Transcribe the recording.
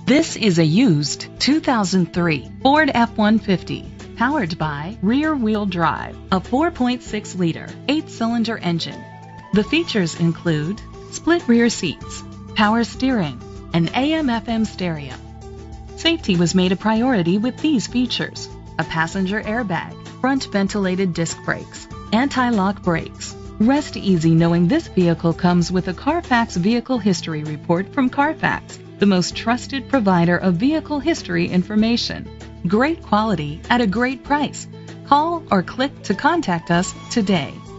This is a used 2003 Ford F-150, powered by rear-wheel drive, a 4.6-liter, 8-cylinder engine. The features include split rear seats, power steering, an AM/FM stereo. Safety was made a priority with these features: a passenger airbag, front ventilated disc brakes, anti-lock brakes. Rest easy knowing this vehicle comes with a Carfax Vehicle History Report from Carfax, the most trusted provider of vehicle history information. Great quality at a great price. Call or click to contact us today.